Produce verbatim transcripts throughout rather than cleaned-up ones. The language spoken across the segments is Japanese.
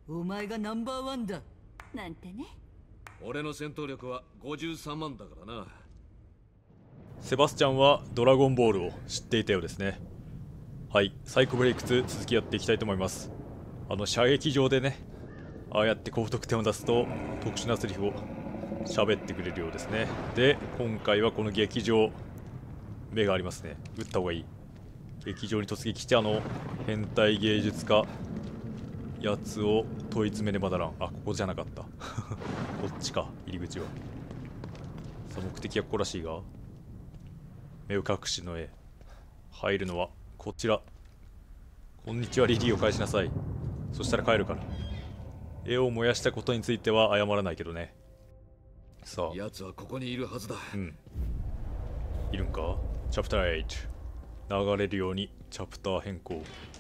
お前がナンバーワンだなんてね。 俺の戦闘力はごじゅうさんまんだからな。 セバスチャンはドラゴンボールを知っていたようですね。はい、サイコブレイクツ続きやっていきたいと思います。あの射撃場でね、ああやって高得点を出すと特殊なセリフを喋ってくれるようですね。で、今回はこの劇場、目がありますね。撃った方がいい。劇場に突撃して、あの変態芸術家やつを問い詰めねばならん。あ、ここじゃなかったこっちか、入り口は。さあ、目的はここらしいが、目を隠しの絵。入るのはこちら。こんにちは、リリーを返しなさい。そしたら帰るから。絵を燃やしたことについては謝らないけどね。さあ、 奴はここにいるはずだ。 うん、いるんか。チャプターはち、流れるようにチャプター変更。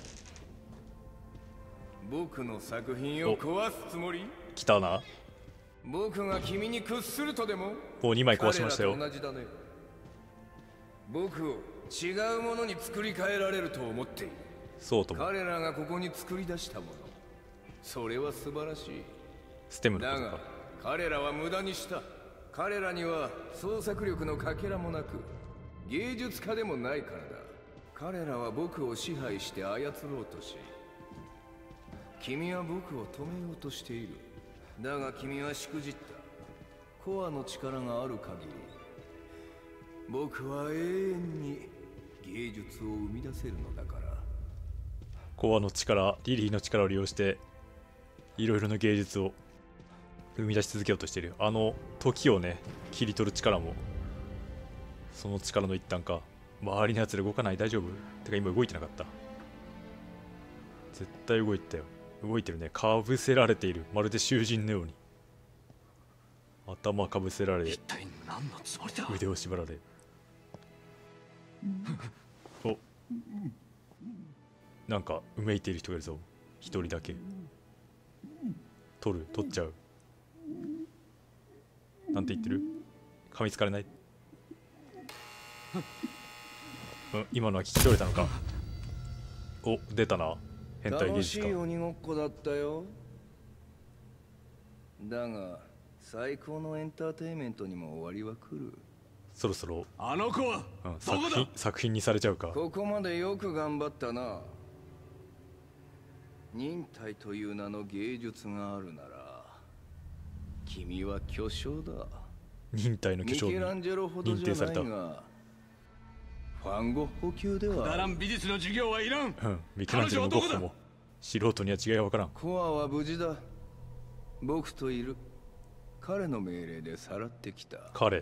僕の作品を壊すつもり？ 来たな。 僕が君に屈するとでも？ もうにまい壊しましたよ。 彼らと同じだね。僕を違うものに作り変えられると思っている。 そうとも。 彼らがここに作り出したもの、それは素晴らしい。 ステムのことか。 だが彼らは無駄にした。彼らには創作力のかけらもなく、芸術家でもないからだ。彼らは僕を支配して操ろうとし、君は僕を止めようとしている。だが君はしくじった。コアの力がある限り、僕は永遠に芸術を生み出せるのだから。 コアの力、リリーの力を利用していろいろな芸術を生み出し続けようとしている。あの時をね、切り取る力もその力の一端か。周りのやつで動かない？大丈夫？てか今動いてなかった。絶対動いてたよ。動いてるね。かぶせられている。まるで囚人のように頭かぶせられ、 一体何のつもりだ。 腕を縛られお、なんかうめいている人がいるぞ。一人だけ。取る、取っちゃう。なんて言ってる？噛みつかれない？うん、今のは聞き取れたのか。お、出たな。変態芸術家。 楽しい鬼ごっこだったよ。だが最高のエンターテインメントにも終わりは来る。 そろそろ、 あの子はうん、 どこだ。 作品作品にされちゃうか。 ここまでよく頑張ったな。忍耐という名の芸術があるなら君は巨匠だ。 忍耐の巨匠にミケランジェロほど認じゃ定された。 ないが、ファンゴッホ級でくだらは。 ん美術の授業はいらん。 うん、ミケランジェロのゴッホも素人には違いが分からん。 コアは無事だ。僕といる。彼の命令でさらってきた。 彼。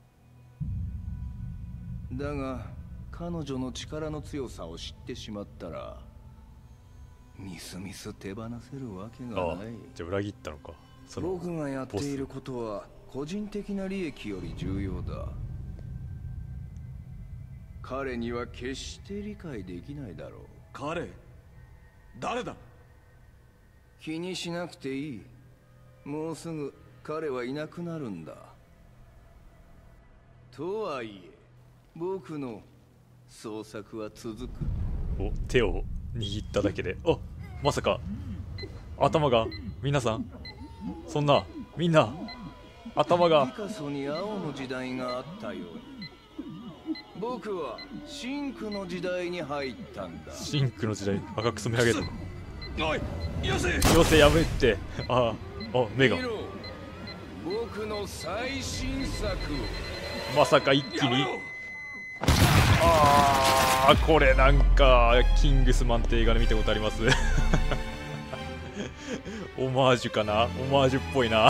だが彼女の力の強さを知ってしまったらみすみす手放せるわけああ、 がない。 じゃあ裏切ったのか。その僕がやっていることは個人的な利益より重要だ。彼には決して理解できないだろう。 彼誰だ。 気にしなくていい。もうすぐ彼はいなくなるんだ。とはいえ僕の創作は続く。 お、手を握っただけで、あ、まさか頭が、皆さん、そんなみんな頭が。 ピカソに青の時代があったように、僕は真紅の時代に入ったんだ。 シンクの時代赤く染め上げる。 おい、よせ。 よせ、やめって。ああ、あ、目が見ろ、僕の最新作を。 まさか一気に。ああ、これなんかキングスマンって映画で見たことありますオマージュかな。オマージュっぽいな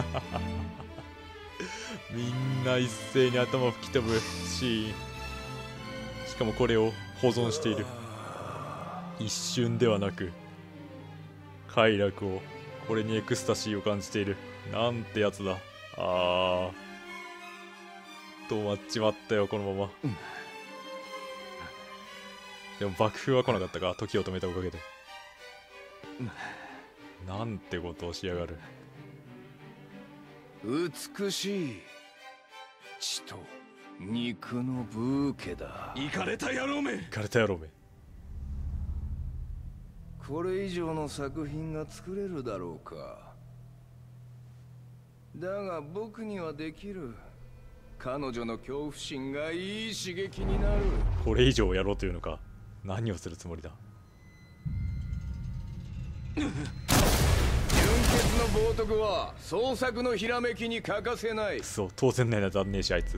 みんな一斉に頭吹き飛ぶシーン。しかもこれを保存している。一瞬ではなく快楽を、これにエクスタシーを感じている。なんてやつだ。あー、止まっちまったよこのまま、うん、でも爆風は来なかったか、時を止めたおかげで、うん、なんてことをしやがる。 美しい血と肉のブーケだ。 イカれた野郎め。 イカれた野郎め。 これ以上の作品が作れるだろうか。だが僕にはできる。彼女の恐怖心がいい刺激になる。 これ以上やろうというのか。何をするつもりだ。 純潔の冒涜は創作のひらめきに欠かせない。 くそ、当然のような残念しあいつ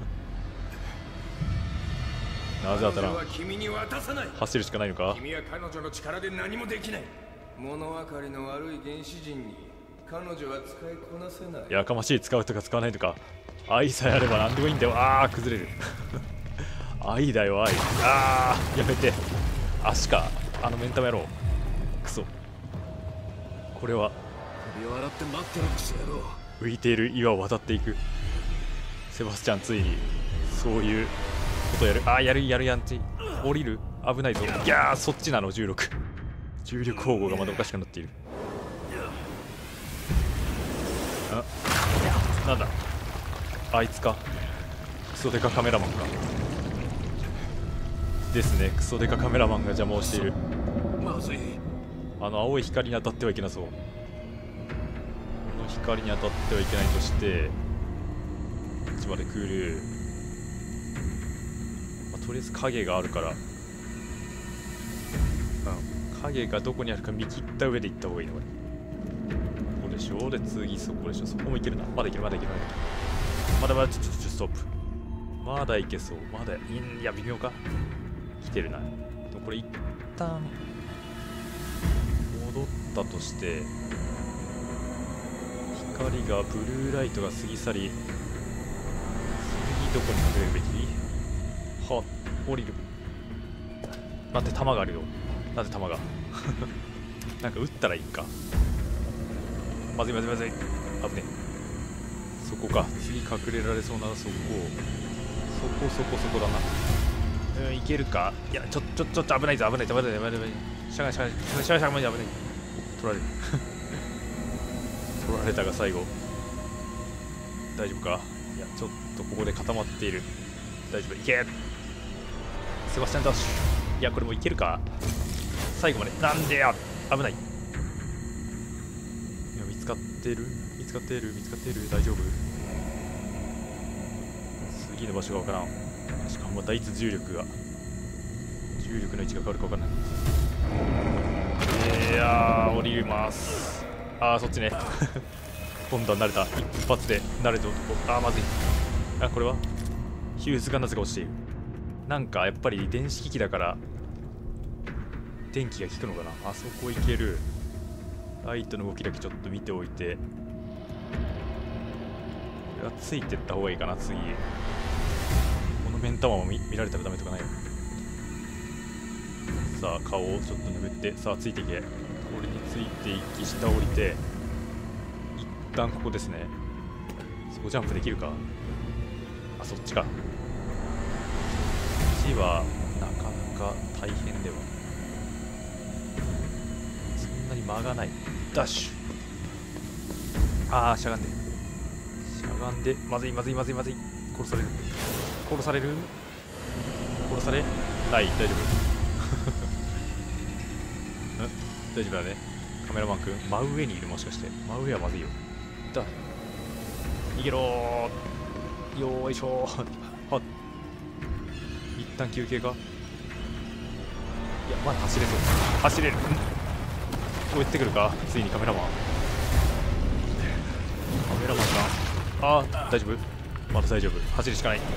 なぜ当たらん。 彼女は君に渡さない。 走るしかないのか。 君は彼女の力で何もできない。物分かりの悪い原始人に彼女は使いこなせない。 やかましい。使うとか使わないとか、愛さえあれば何でもいいんだよ。ああ崩れる愛だよ愛。ああやめて。足かあの目ん玉野郎。クソ。これは首を洗って待ってろクソ野郎。 浮いている岩を渡っていく。セバスチャンついにそういうことやる。ああやるやるやんち。降りる。危ないぞ。いやーそっちなの。じゅうろく重力保護がまだおかしくなっている。あなんだあいつか。クソデカカメラマンかですね。クソデカカメラマンが邪魔をしている。 まずい。 あの青い光に当たってはいけなそう。この光に当たってはいけないとして、こっちまで来る。まあ、とりあえず影があるから、うん、影がどこにあるか見切った上で行った方がいいのこれ。ここでしょ。で次そこでしょ。そこもいけるな。まだいけるまだいけるまだまだちょちょちょストップ。まだいけそう。まだいいや微妙か。来てるな。でもこれ一旦戻ったとして、光がブルーライトが過ぎ去り、次どこに隠れるべき。は降りる。待って弾があるよ。なぜ弾がなんか撃ったらいいか。まずいまずいまずい。危ねえ。そこか。次隠れられそうなそこ。そこそこそこだな。うんいけるか。いやちょちょちょっと危ないぞ。危ないぞ危ないぞ危ないぞ。しゃがしゃがしゃがしゃがしゃが危ない。取られる取られたが最後大丈夫か。いやちょっとここで固まっている。大丈夫いけ。セバスチャンダッシュ。いやこれもいけるか。最後まで。なんでや危ない。いや見つかってる見つかってる見つかってる。大丈夫。次の場所がわからん。しかもまたいつ重力が重力の位置が変わるかわからない。いやー降ります。ああそっちね今度は慣れた。一発で慣れた男。ああまずい。あこれはヒューズがなぜか落ちている。なんかやっぱり電子機器だから電気が効くのかな。あそこ行ける。ライトの動きだけちょっと見ておいて、これはついてった方がいいかな。次この目ん玉も 見, 見られたらダメとかない。さあ顔をちょっと拭って、さあついていけ。これについていき下降りて、一旦ここですね。そこジャンプできるか。あそっちか。こっちはなかなか大変では。そんなに間がない。ダッシュ。ああしゃがんでしゃがんで。まずいまずいまずいまずい。殺される殺される殺されない。大丈夫大丈夫だね。カメラマン君真上にいる。もしかして真上はまずいよ。だ逃げろー。よーいしょーはっ一旦休憩か。いやまだ走れそう。走れる。んこうやってくるか。ついにカメラマンカメラマンさん。あー大丈夫まだ大丈夫。走るしかない。よ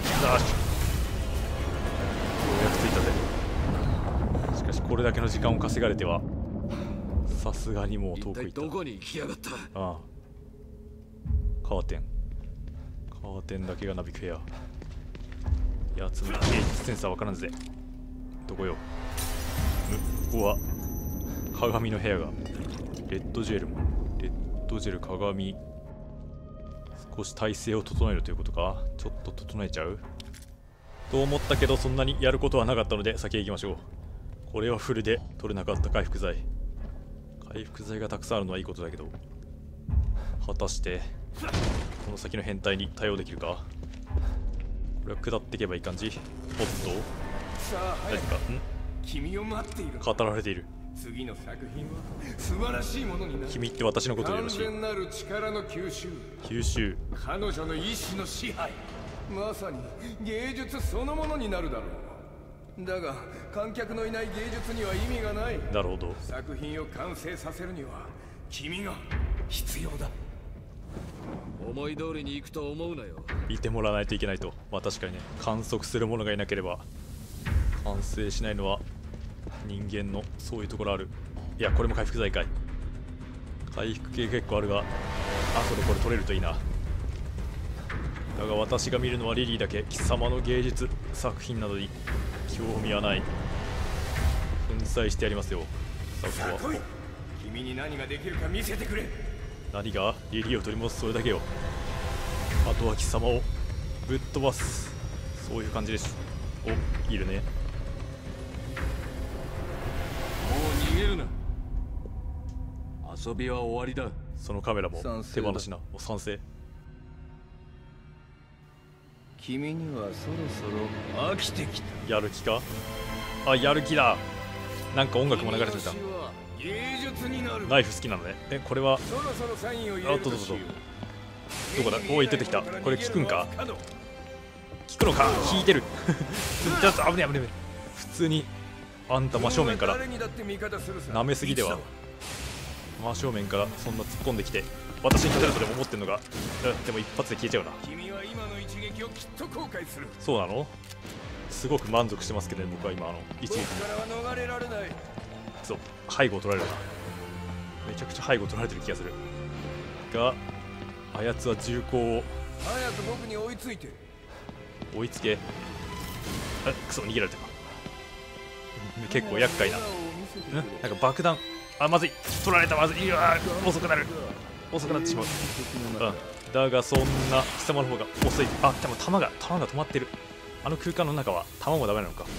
うやくついたぜ。しかしこれだけの時間を稼がれてはさすがにもう遠く行った。 一体どこに行きやがった。 ああカーテンカーテンだけがなびく部屋。やつの芸術センサーわからんぜ。どこよ。むここは鏡の部屋が。レッドジェルもレッドジェル鏡。少し体勢を整えるということか。ちょっと整えちゃうと思ったけど、そんなにやることはなかったので先へ行きましょう。これはフルで取れなかった回復剤。回復剤がたくさんあるのはいいことだけど、果たしてこの先の変態に対応できるか。これは下っていけばいい感じ。おっとさあ大丈夫か。ん君を待っている。 語られている。 次の作品は素晴らしいものになる。 君って私のことでよろ完しい。 全なる力の吸収、 吸収。 彼女の意志の支配、まさに芸術そのものになるだろう。だが観客のいない芸術には意味がない。 なるほど。 作品を完成させるには君が必要だ。 思い通りに行くと思うなよ。 いてもらわないといけないと。まあ確かにね、観測する者がいなければ完成しないのは人間のそういうところある。いや、これも回復剤かい。回復系結構あるが、後でこれ取れるといいな。だが私が見るのはリリーだけ。貴様の芸術作品などに興味はない。粉砕してやりますよ。さあ、ここは君に何ができるか見せてくれ。 何が？リリーを取り戻す、それだけよ。あとは貴様をぶっ飛ばす、そういう感じです。お、いるね。 もう逃げるな。遊びは終わりだ。 そのカメラも賛成だ手放しな。お、賛成。 君にはそろそろ飽きてきた。 やる気か？あ、やる気だ。なんか音楽も流れてた。 君の死は芸術になる。 ナイフ好きなのね。え、これはそろそろサインを入れるとしよう。 どこだ？おい、出てきた。これ効くんか？効くのか？引いてる。ちょっと危ねえ危ねえ。普通にあんた真正面から舐めすぎでは。真正面からそんな突っ込んできて私に勝てるとでも思ってんのか。うん、でも一発で消えちゃうな。 君は今の一撃をきっと後悔する。 そうなの？すごく満足してますけどね、僕は今あの一撃に。 僕からは逃れられない。 そう、背後を取られるな。めちゃくちゃ背後取られてる気がするが、あやつは銃口を早く僕に追いついて。 追いつけ。あ、クソ、逃げられたか。結構厄介な。んなんか爆弾。あ、まずい、取られた。まずい。うわー、遅くなる。遅くなってしまう。うん、だがそんな貴様の方が遅い。あ、でも弾が弾が止まってる。あの空間の中は弾もダメなのか。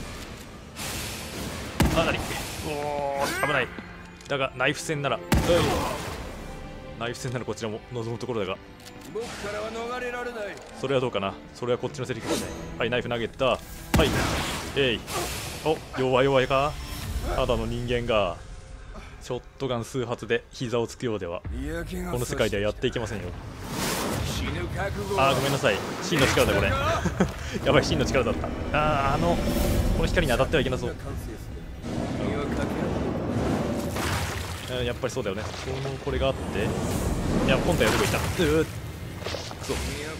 あ、なに、おー、危ない。だがナイフ戦なら、うん、ナイフ戦ならこちらも望むところだが、 僕からは逃れられない。 それはどうかな。それはこっちのセリフですね。はい、ナイフ投げた。はい、えい。お、弱々か。ただの人間がショットガン数発で膝をつくようではこの世界ではやっていけませんよ。あー、ごめんなさい。真の力だこれ。やばい、真の力だった。あー、あのこの光に当たってはいけなそう。うん、やっぱりそうだよね。このこれがあって、いや、本体はどこ行った。うー、そう、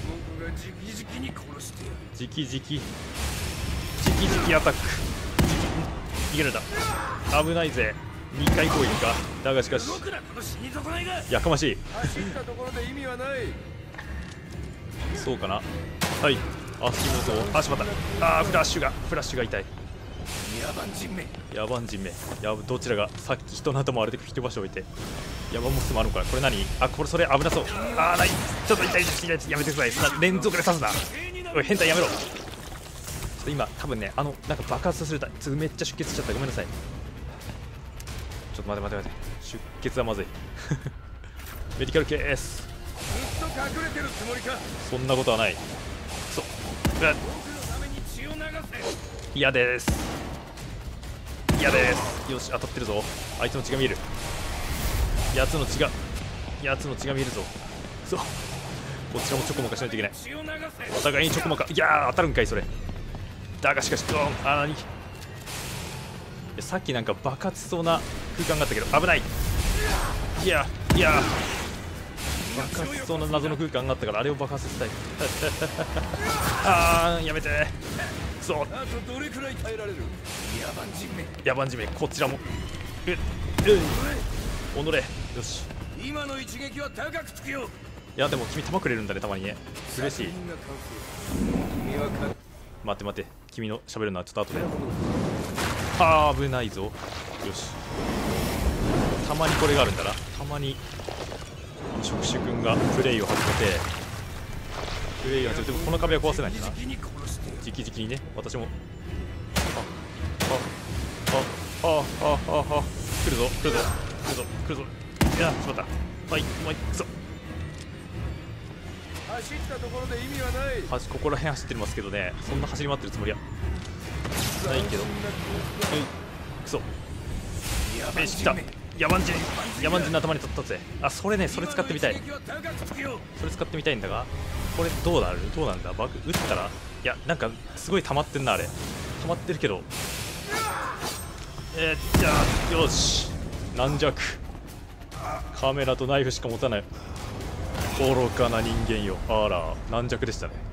じきじきじきじきアタック。逃げるんだ。危ないぜ。にかい攻撃か。だがしかしやかましい。そうかな。はい、足元を、あ、しまった。あー、フラッシュがフラッシュが痛い。 野蛮人め。 野蛮人め。や、どちらがさっき人の頭をあれで吹き飛ばしておいて野蛮モスもあるのか。これ何？あ、これそれ危なそう。あー、ない。ちょっと痛いです。痛いです。やめてください。そんな連続で刺すな。おい、変態やめろ。ちょっと今多分ね、あのなんか爆発させるためっちゃ出血しちゃった。ごめんなさい。ちょっと待て待て待て。出血はまずい。メディカルケース。 ずっと隠れてるつもりか。 そんなことはない。そう、うわっ、嫌です。嫌です。よし、当たってるぞ。あいつの血が見える。やつの血がやつの血が見えるぞ。そう、こちらもチョコモカしないといけない。お互いにチョコモカ。いやー、当たるんかいそれ。だがしかし、ドーン。あー、何、さっきなんか爆発しそうな空間があったけど危ない。いやいや、爆発しそうな謎の空間があったからあれを爆発させたい。あー、やめて。そう、 あとどれくらい耐えられる。野蛮人め。 野蛮人め。こちらもえっ、うん、己。よし。 今の一撃は高くつくよ。 いや、でも君弾くれるんだね、たまにね。嬉しい。待って待って、君の喋るのはちょっと後で。あー、危ないぞ。よし、たまにこれがあるんだな。たまに触手君がプレイを始めてプレイを始めて、でもこの壁は壊せないんだな。じきじきにね。私もああああああああ、来るぞ来るぞ来るぞ来るぞ。いや、しまった。はい、お前クソ。 走ったところで意味はない。 はしここら辺走ってますけどね、そんな走り回ってるつもりはないけど。うん、クソ。 飯来た。野蛮人野蛮人の頭に取ったぜ。あ、それね、それ使ってみたい。それ使ってみたいんだが、これどうなるどうなんだ。バグ打ったら、いや、なんかすごい溜まってんな。あれ溜まってるけど、えー、じゃあよし、軟弱。カメラとナイフしか持たない。愚かな人間よ。あら、軟弱でしたね。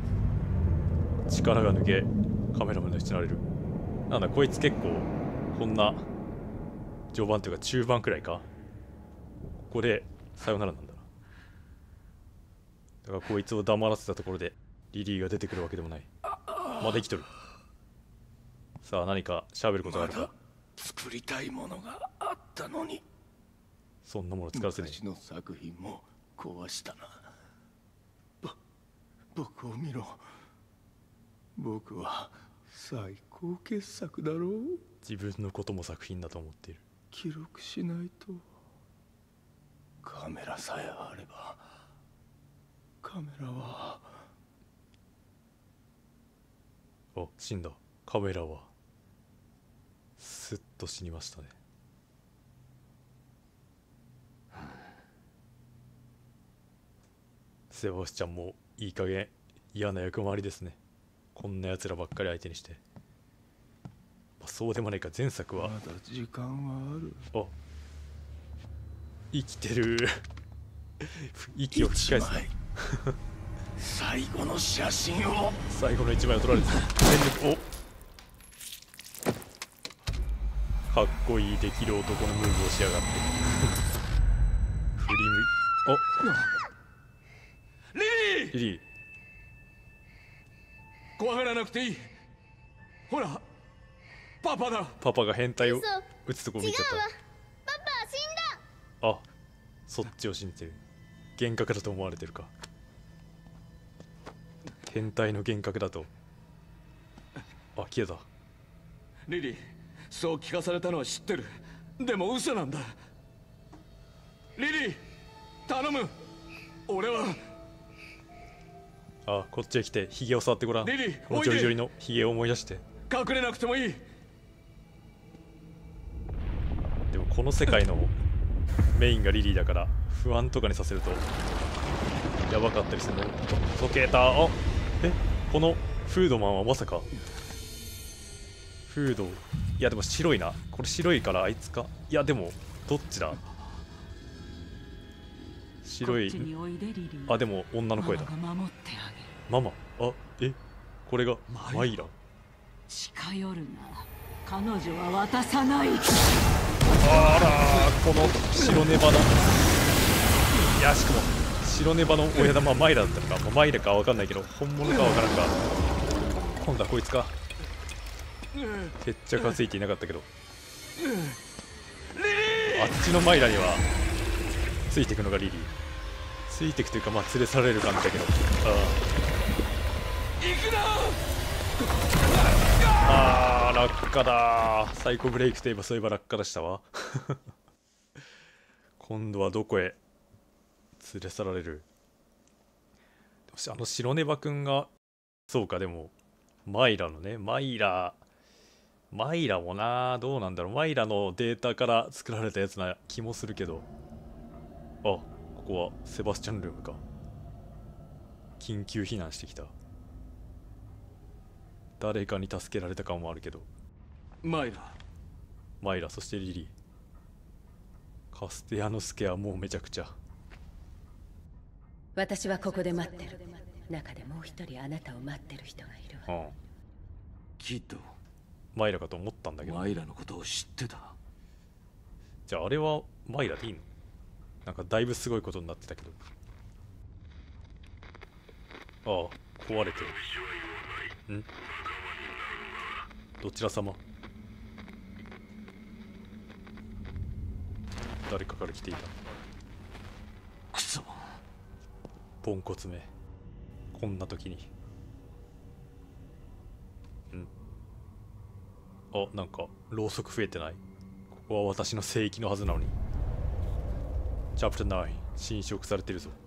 力が抜け、カメラまで失われる。なんだこいつ、結構こんな序盤というか中盤くらいか。ここでさよならなんだな。だからこいつを黙らせたところでリリーが出てくるわけでもない。まだ生きとる。さあ何か喋ることがあるか。 作りたいものがあったのに。 そんなもの作らせねえ。 昔の作品も壊したな。ぼ僕を見ろ。僕は最高傑作だろう。 自分のことも作品だと思っている。 記録しないと。カメラさえあれば。カメラは。 あ、死んだ。カメラはスッと死にましたね。セバスチャンもいい加減嫌な役回りですね。こんなやつらばっかり相手にして。まあ、そうでもないか。前作はまだ時間はある。 あ、生きてる息を吹き返すな最後の写真を。 最後の一枚を撮られて全力。おかっこいいできる男のムーブをしやがって振り向いリリーリリー怖がらなくていい。ほらパパだ。 パパが変態を嘘撃つとこ見ちゃっ違うわ。パパは死んだ。 た。あ、そっちを信じてる。幻覚だと思われてるか。変態の幻覚だと。あ、消えた。 リリー、そう聞かされたのは知ってる。でも嘘なんだ。リリー頼む。俺はあ、こっちへ来てヒゲを触ってごらん。 リリーこのジョリジョリのヒゲを思い出して。 隠れなくてもいい。 でもこの世界のメインがリリーだから不安とかにさせるとやばかったりするの。時計た。あ、え、このフードマンはまさか。フード、いやでも白いな。これ白いからあいつか。いやでもどっちだ。白い。あ、でも女の声だ。ママ。あ、え、これがマイラ。 近寄るな。彼女は渡さない。 あら、この白ネバの、いやしかも白ネバの親玉マイラだったのか、まあ、マイラかわかんないけど本物かわからんか。今度はこいつか。決着はついていなかったけど、あっちのマイラにはついていくのがリリー。ついていくというか、まあ連れ去られる感じだけど。ああ、落下だー。サイコブレイクといえばそういえば落下でしたわ今度はどこへ連れ去られる。あの白ネバくんが、そうか。でもマイラのね、マイラマイラもな、どうなんだろう。マイラのデータから作られたやつな気もするけど。あ、ここはセバスチャンルームか。緊急避難してきた。誰かに助けられた感もあるけど。 マイラマイラ、そしてリリー。カステヤノスケはもうめちゃくちゃ。 私はここで待ってる。中でもう一人あなたを待ってる人がいるわ。 うん、 キッド。 マイラかと思ったんだけど。 マイラのことを知ってた。 じゃああれはマイラでいいの？なんかだいぶすごいことになってたけど。ああ、壊れてる。ん？どちら様？誰かから来ていた。 クソ。 ポンコツめ。こんな時に。ん？あ、なんかろうそく増えてない？ここは私の聖域のはずなのに。チャプターナイン、侵食されてるぞ。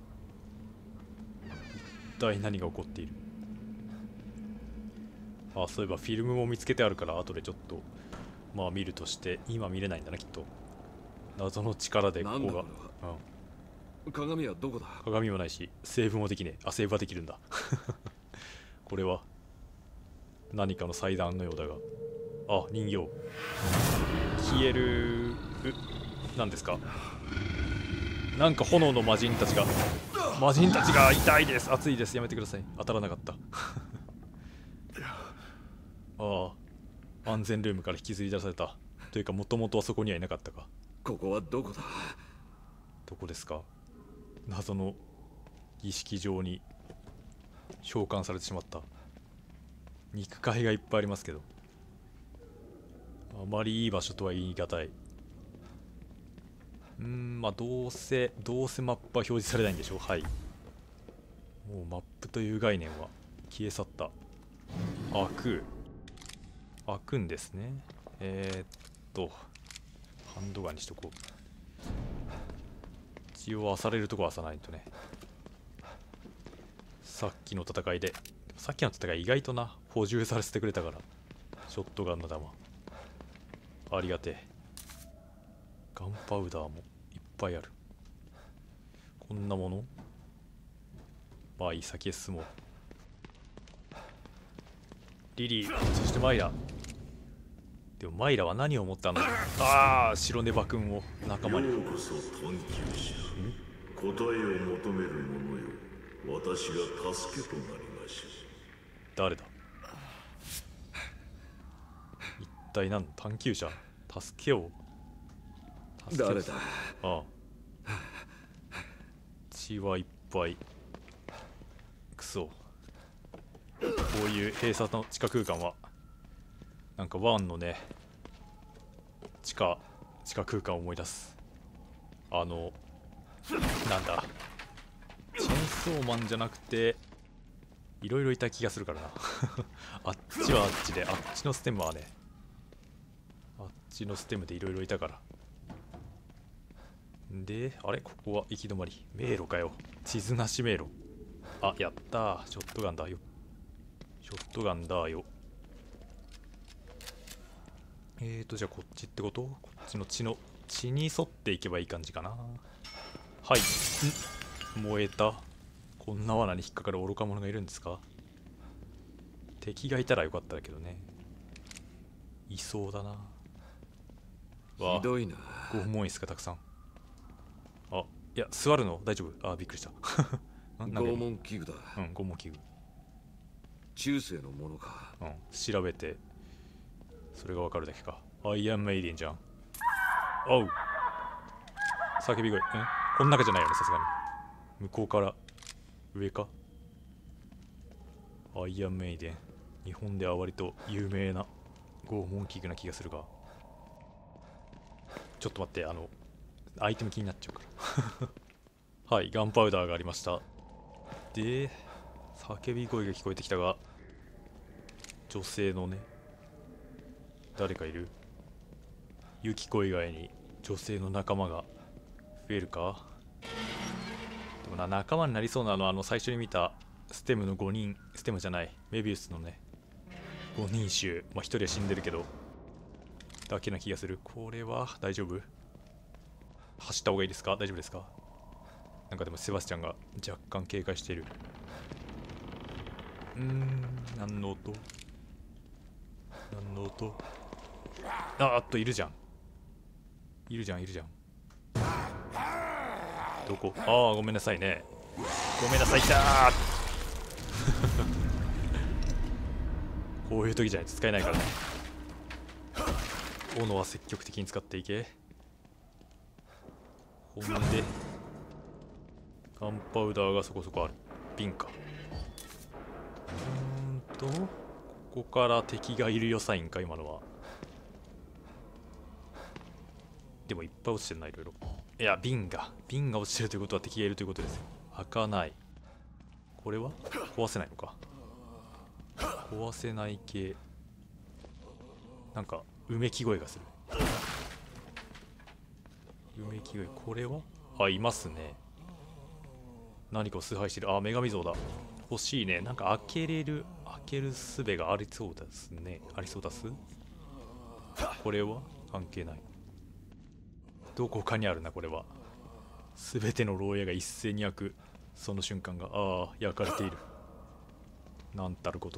一体何が起こっている？あ、そういえばフィルムも見つけてあるから後でちょっとまあ見るとして、今見れないんだなきっと。謎の力でここが、 うん、鏡はどこだ。 鏡もないしセーブもできねえ。あ、セーブはできるんだこれは何かの祭壇のようだが、あ、人形消える。何ですか。なんか炎の魔人たちが魔人たちが痛いです。熱いです。やめてください。当たらなかったああ、安全ルームから引きずり出されたというか、もともとはそこにはいなかったか。 ここはどこだ。 どこですか。謎の儀式場に召喚されてしまった。肉塊がいっぱいありますけど、あまりいい場所とは言い難い。うーん、まあどうせどうせマップは表示されないんでしょう。はい、もうマップという概念は消え去った。開く開くんですね。えー、っとハンドガンにしとこう。一応漁れるとこは漁らないとね。さっきの戦いでさっきの戦い意外とな補充させてくれたから、ショットガンの弾ありがてえ。ガンパウダーもいっぱいある。こんなもの、まあいい、先へ進もう。リリー、そしてマイラ。でもマイラは何を思ったの。ああ、白ネバ君を仲間に。 ようこそ探求者。答えを求める者よ、私が助けとなりましょう。 誰だ。一体何、探求者。助けを助けを誰だ。 ああ、血はいっぱい。クソ、こういう閉鎖の地下空間はなんかワンのね、地下地下空間を思い出す。あのなんだ、チェーンソーマンじゃなくていろいろいた気がするからなあっちはあっちで、あっちのステムはね、あっちのステムでいろいろいたから。で、あれ、ここは行き止まり。迷路かよ。地図なし迷路。あ、やったー。ショットガンだよ。ショットガンだよ。えーと、じゃあこっちってこと？こっちの血の、血に沿っていけばいい感じかな。はい。ん？燃えた。こんな罠に引っかかる愚か者がいるんですか？敵がいたらよかったけどね。いそうだな。わあ、 ひどいな。 拷問椅子がたくさん。あ、いや、座るの大丈夫？あ、びっくりした。 拷問器具だ。 うん、拷問器具。 中世のものか。 うん、調べてそれがわかるだけか。アイアンメイデンじゃん。おう、叫び声。ん、この中じゃないよね、さすがに。向こうから上か。アイアンメイデン、日本では割と有名な拷問器具な気がするが。ちょっと待って、あのアイテム気になっちゃうからはい、ガンパウダーがありました。で、叫び声が聞こえてきたが、女性のね、誰かいる？ユキコ以外に女性の仲間が増えるか？でもな、仲間になりそうなのはあの最初に見たステムのごにん、ステムじゃない、メビウスのね、ごにん衆、まあひとりは死んでるけどだけな気がする。これは大丈夫？走った方がいいですか？大丈夫ですか？なんかでもセバスチャンが若干警戒している。うーん、何の音？何の音？あーっと、いるじゃん。いるじゃん、いるじゃん。どこ？ああ、ごめんなさいね。ごめんなさい、だーこういう時じゃないと使えないからね。斧は積極的に使っていけ。ほんで、ガンパウダーがそこそこある。瓶か。うーんと、ここから敵がいるよサインか、今のは。でもいっぱい落ちてるな、いろいろ。いや、瓶が。瓶が落ちてるということは敵がいるということですよ。開かない。これは壊せないのか。壊せない系。なんか、うめき声がする。うめき声。これはあ、いますね。何かを崇拝してる。あ、女神像だ。欲しいね。なんか開けれる、開ける術がありそうですね。ありそうだす。 これは関係ない。どこかにあるな、これは。すべての牢屋が一斉に焼く、その瞬間が、ああ、焼かれている。なんたること。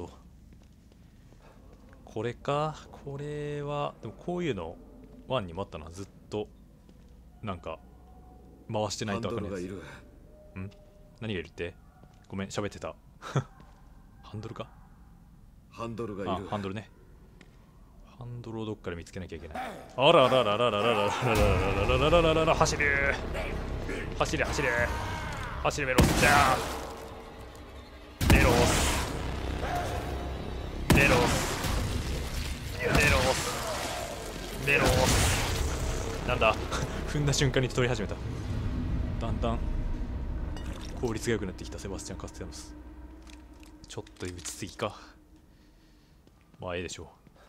これか、これは、でもこういうの、ワンにもあったな、ずっと、なんか、回してないと分かんないやつ。ん？何がいるって？ごめん、喋ってた。ハンドルか？ ハンドルがいる。 あ、ハンドルね。ハンドルをどっかで見つけなきゃいけない。あららららららららららららららら、走る走れ走れ走れメロスじゃーメロスメロスメロスメロスなんだ踏んだ瞬間に取り始めた。だんだん効率が良くなってきたセバスチャン・カステヤノス。ちょっと打ちすぎか。まあええでしょう。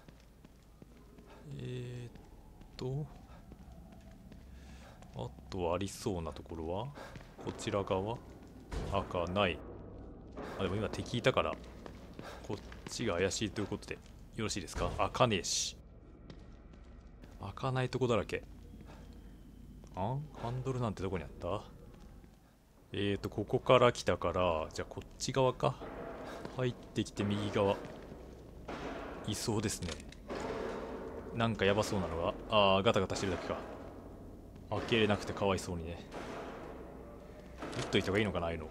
えー、っとあとはありそうなところはこちら側赤ない。あでも今敵いたからこっちが怪しいということでよろしいですか。開かねえし開かないとこだらけ。あハンドルなんてどこにあった。えーとここから来たからじゃあこっち側か。入ってきて右側いそうですね。なんかやばそうなのがああガタガタしてるだけか。開けれなくてかわいそうにね。打っといた方がいいのかなああいうの。ど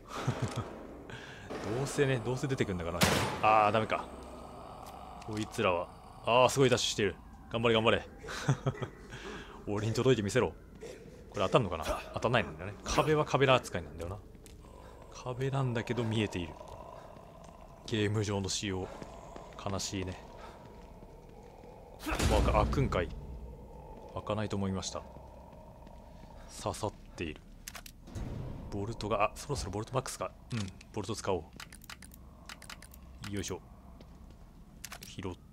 うせねどうせ出てくるんだからああダメか。こいつらはああすごいダッシュしてる。頑張れ頑張れ。俺に届いてみせろ。これ当たるのかな。当たんないんだよね。壁は壁の扱いなんだよな。壁なんだけど見えている。ゲーム上の仕様悲しいね。まあ、開くんかい。開かないと思いました。刺さっている。ボルトが、あ、そろそろボルトマックスか。うん、ボルト使おう。よいしょ。拾って。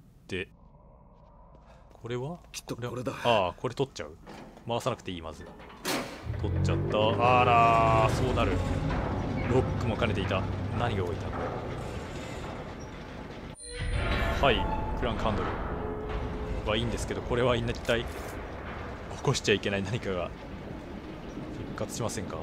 これはきっとこれだ。 ああ、これ取っちゃう。回さなくていい、まず。取っちゃった。あらー、そうなる。ロックも兼ねていた。何が動いた。はい、クランクハンドル。はいいんですけど、これは一体起こしちゃいけない何かが復活しませんか。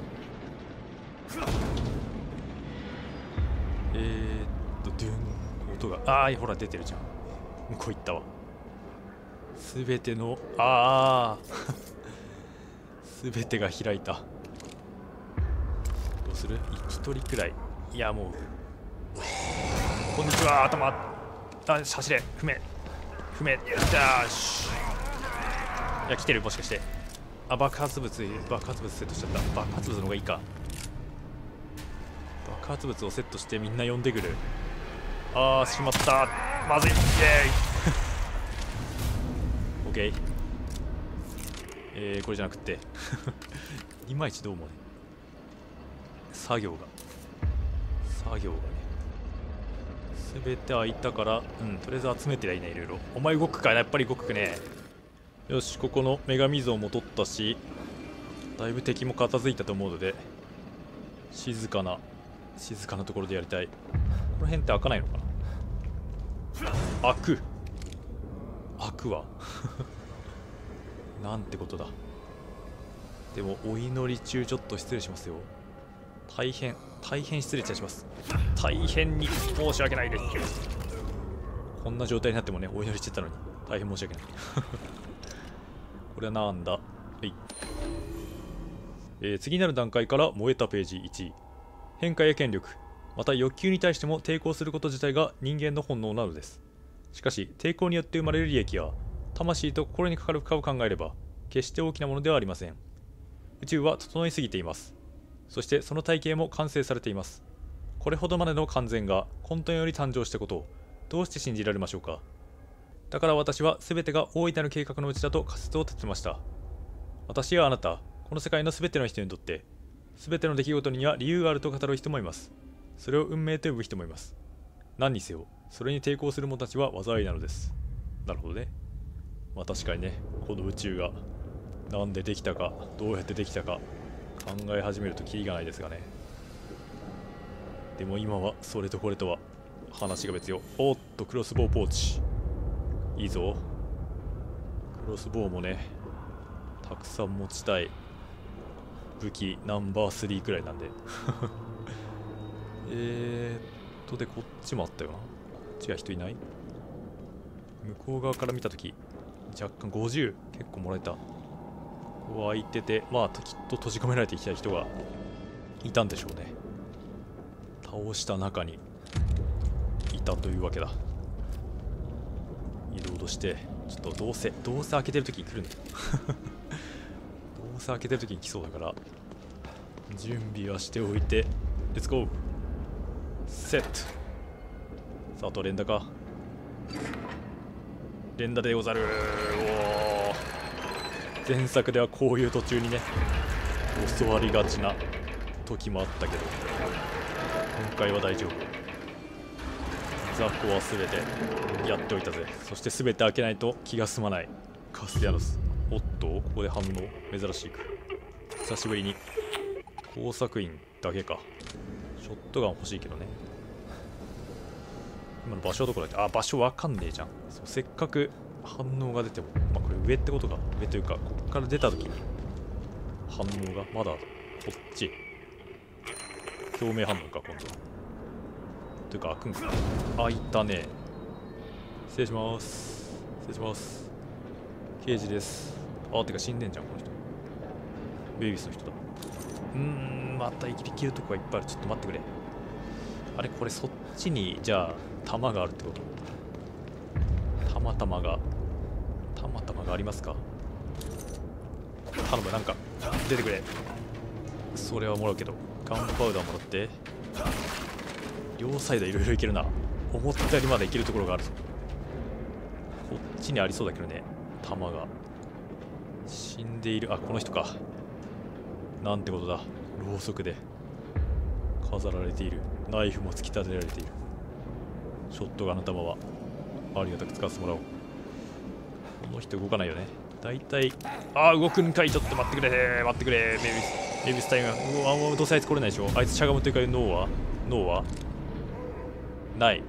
えーっとドゥン音がああほら出てるじゃん。向こう行ったわ。すべてのああすべてが開いた。どうする一人くらい。いやもうこんにちは頭あ走れ踏め踏めダッシュ。いや来てるもしかして。あ爆発物爆発物セットしちゃった。爆発物の方がいいか。爆発物をセットしてみんな呼んでくる。あーしまったまずい。イエーイオッケー。えー、これじゃなくていまいちどうもね作業が作業がねすべて開いたから、うん、とりあえず集めてりゃいいね、いろいろ。お前動くかやっぱり動くね。よし、ここの女神像も取ったし、だいぶ敵も片付いたと思うので、静かな、静かなところでやりたい。この辺って開かないのかな。開く開くわ。なんてことだ。でも、お祈り中ちょっと失礼しますよ。大変、大変失礼いたします。大変に申し訳ないです。こんな状態になってもね、お祈りしてたのに、大変申し訳ない。これはなんだ。はい。えー、次になる段階から燃えたページいち。変化や権力、また欲求に対しても抵抗すること自体が人間の本能なのです。しかし、抵抗によって生まれる利益や、魂と心にかかる負荷を考えれば、決して大きなものではありません。宇宙は整いすぎています。そしてその体系も完成されています。これほどまでの完全が混沌より誕生したことをどうして信じられましょうか。だから私は全てが大いなる計画のうちだと仮説を立てました。私やあなた、この世界の全ての人にとって、全ての出来事には理由があると語る人もいます。それを運命と呼ぶ人もいます。何にせよ、それに抵抗する者たちは災いなのです。なるほどね。まあ確かにね、この宇宙がなんでできたか、どうやってできたか、考え始めるとキリがないですがね。でも今はそれとこれとは話が別よ。おっとクロスボウポーチいいぞ。 クロスボウもねたくさん持ちたい武器ナンバースリーくらいなんでえーっとでこっちもあったよな。こっちは人いない。向こう側から見たとき若干ごじゅう結構もらえた。ここは開いてて、まあきっと閉じ込められてきた人がいたんでしょうね。倒した中にいたというわけだ。移動してちょっとどうせどうせ開けてるときに来るんだよどうせ開けてるときに来そうだから準備はしておいて、レッツゴーセット。さああと連打か。連打でござる。おー、前作ではこういう途中にね教わりがちな時もあったけど今回は大丈夫。雑魚は全てやっておいたぜ。そして全て開けないと気が済まないカスティアノス。おっとここで反応珍しいく。久しぶりに工作員だけか。ショットガン欲しいけどね。今の場所はどこだっけ。あ、場所わかんねえじゃん。そうせっかく反応が出ても、まあこれ上ってことか。上というかこっから出た時に反応がまだこっち共鳴反応か今度は。というか開くんか。開いたね。失礼します。失礼します。刑事です。あ、てか死んでんじゃんこの人。ベイビスの人だ。うーん、また生ききるとこがいっぱいある。ちょっと待ってくれ。あれこれそっちにじゃあ弾があるってこと。たまたまがたまたまがありますか。頼む、なんか出てくれ。それはもらうけどガンパウダーもらって。両サイドいろいろいけるな。思ったよりまだいけるところがあるぞ。こっちにありそうだけどね。弾が死んでいる。あ、この人か。なんてことだ。ろうそくで飾られている。ナイフも突き立てられている。ショットガンの弾はありがたく使わせてもらおう。この人動かないよね。だいたい、あー動くんかい。ちょっと待ってくれ待ってくれ。メビスメビスタイムが、うわもうどうせあいつ来れないでしょ。あいつしゃがむというか脳は脳はない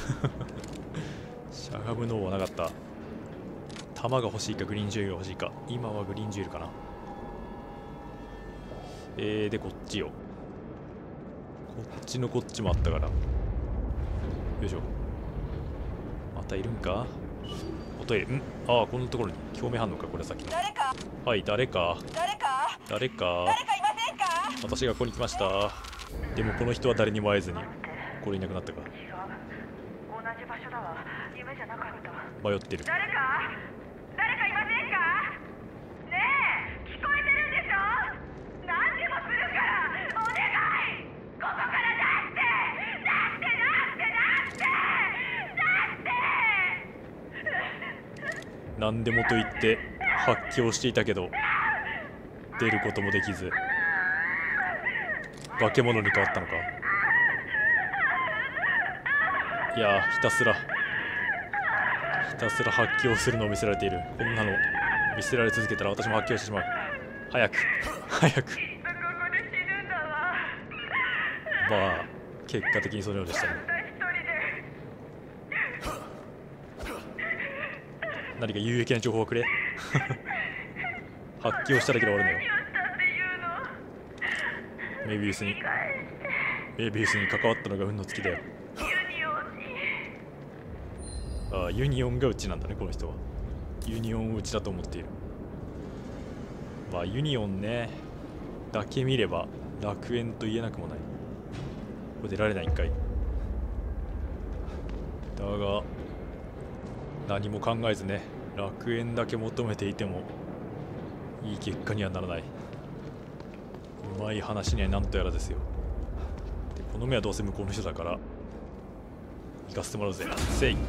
しゃがむ脳はなかった。弾が欲しいかグリーンジュエルが欲しいか。今はグリーンジュエルかな。えー、でこっちよ。こっちのこっちもあったから。よいしょ。またいるんか。おトイレ。んああ、こんなところに共鳴反応か。これさっきの。誰か。はい、誰か誰か誰か誰かいませんか。私がここに来ました。でもこの人は誰にも会えずにこれいなくなったか。違う、同じ場所だわ。夢じゃなかった。迷ってる。誰か誰かいませんか。ねえ聞こえてるんでしょ。何でもするからお願い。ここから出して出して出して出して出して。何でもと言って発狂していたけど出ることもできず化け物に変わったのか。いやー、ひたすらひたすら発狂するのを見せられている。こんなの見せられ続けたら私も発狂してしまう。早く早く。まあ結果的にそのようでしたね。何か有益な情報をくれ発狂しただけで終わるのよ。メビウスにメビウスに関わったのが運の尽きだよ。ああ、ユニオンがうちなんだねこの人は。ユニオンをうちだと思っている。まあユニオンねだけ見れば楽園と言えなくもない。これ出られないんかい。だが何も考えずね楽園だけ求めていてもいい結果にはならない。うまい話には何とやらですよ。でこの目はどうせ向こうの人だから行かせてもらうぜ。せい。ん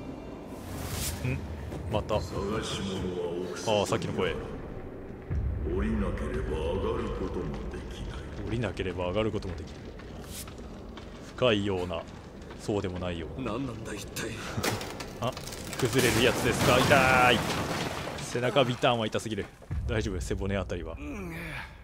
また。ああ、さっきの声。 降りなければ上がることもできない。 降りなければ上がることもできない。深いようなそうでもないような。 何なんだ一体あ、崩れるやつですか。痛い。背中ビターンは痛すぎる。大丈夫、背骨あたりは。